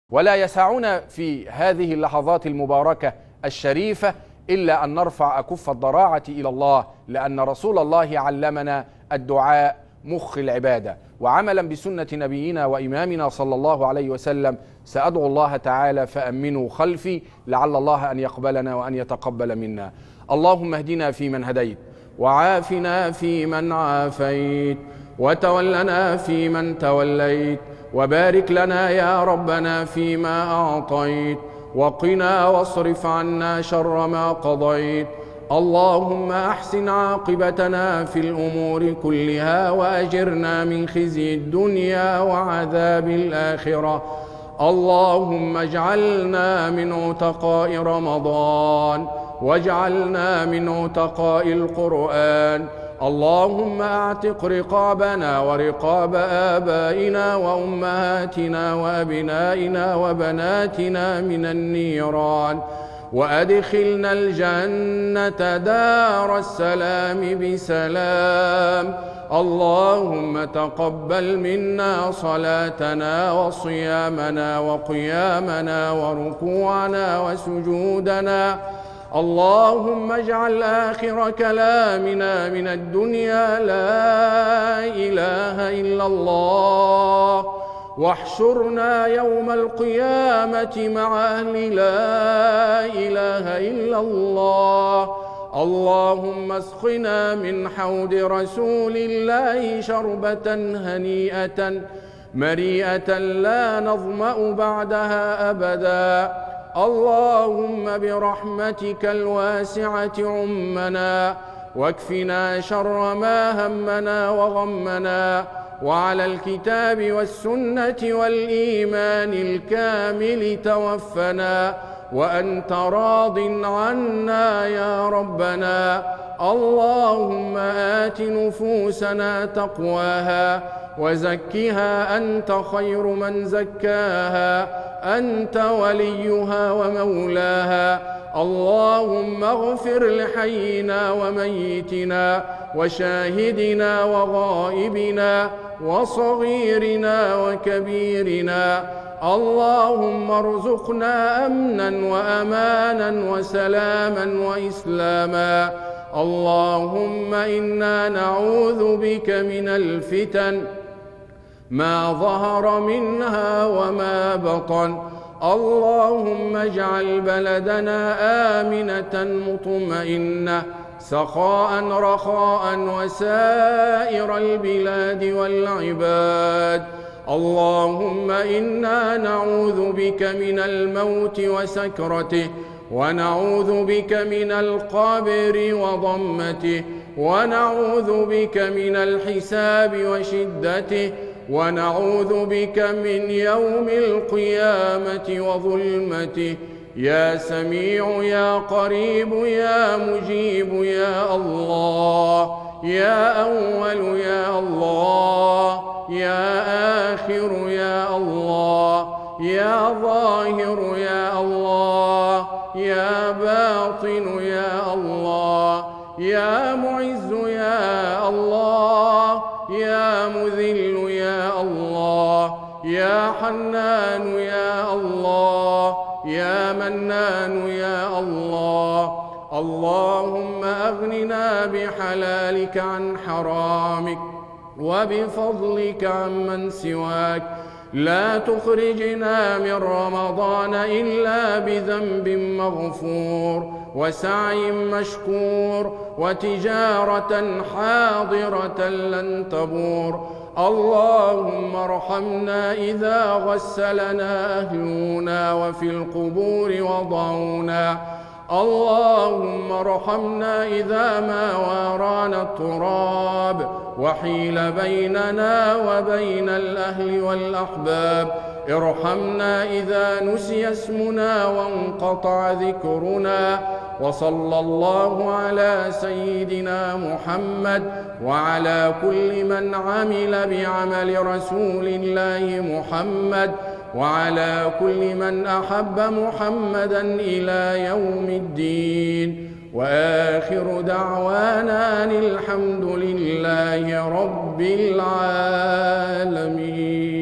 ولا يسعنا في هذه اللحظات المباركة الشريفة إلا أن نرفع أكف الضراعة إلى الله، لأن رسول الله علمنا الدعاء مخ العبادة. وعملا بسنة نبينا وإمامنا صلى الله عليه وسلم سأدعو الله تعالى فأمنوا خلفي لعل الله أن يقبلنا وأن يتقبل منا. اللهم اهدنا فيمن هديت، وعافنا فيمن عافيت، وتولنا فيمن توليت، وبارك لنا يا ربنا فيما أعطيت، وقنا واصرف عنا شر ما قضيت. اللهم أحسن عاقبتنا في الأمور كلها، وأجرنا من خزي الدنيا وعذاب الآخرة. اللهم اجعلنا من عتقاء رمضان، واجعلنا من عتقاء القرآن. اللهم اعتق رقابنا ورقاب آبائنا وأمهاتنا وأبنائنا وبناتنا من النيران، وأدخلنا الجنة دار السلام بسلام. اللهم تقبل منا صلاتنا وصيامنا وقيامنا وركوعنا وسجودنا. اللهم اجعل آخر كلامنا من الدنيا لا إله إلا الله، واحشرنا يوم القيامة مع أهل لا إله إلا الله. اللهم اسقنا من حوض رسول الله شربة هنيئة مريئة لا نظمأ بعدها أبدا. اللهم برحمتك الواسعة عمنا، واكفنا شر ما همنا وغمنا، وعلى الكتاب والسنة والإيمان الكامل توفنا، وأنت راض عنا يا ربنا. اللهم آت نفوسنا تقواها وزكها أنت خير من زكاها، أنت وليها ومولاها. اللهم اغفر لحينا وميتنا وشاهدنا وغائبنا وصغيرنا وكبيرنا. اللهم ارزقنا أمنا وأمانا وسلاما وإسلاما. اللهم إنا نعوذ بك من الفتن ما ظهر منها وما بطن. اللهم اجعل بلدنا آمنة مطمئنة سخاء رخاء وسائر البلاد والعباد. اللهم إنا نعوذ بك من الموت وسكرته، ونعوذ بك من القبر وضمته، ونعوذ بك من الحساب وشدته، ونعوذ بك من يوم القيامة وظلمته. يا سميع يا قريب يا مجيب يا الله، يا أول يا الله، يا آخر يا الله، يا ظاهر يا الله، يا باطن يا الله، يا معز يا الله، يا مذل يا الله، يا حنان يا الله، يا منان يا الله. اللهم أغننا بحلالك عن حرامك، وبفضلك عمن سواك. لا تخرجنا من رمضان إلا بذنب مغفور، وسعي مشكور، وتجارة حاضرة لن تبور. اللهم ارحمنا إذا غسلنا أهلنا وفي القبور وضعونا. اللهم ارحمنا إذا ما وارانا التراب وحيل بيننا وبين الأهل والأحباب. ارحمنا إذا نسي اسمنا وانقطع ذكرنا. وصلى الله على سيدنا محمد وعلى كل من عمل بعمل رسول الله محمد، وعلى كل من أحب محمدا إلى يوم الدين. وآخر دعوانا الحمد لله رب العالمين.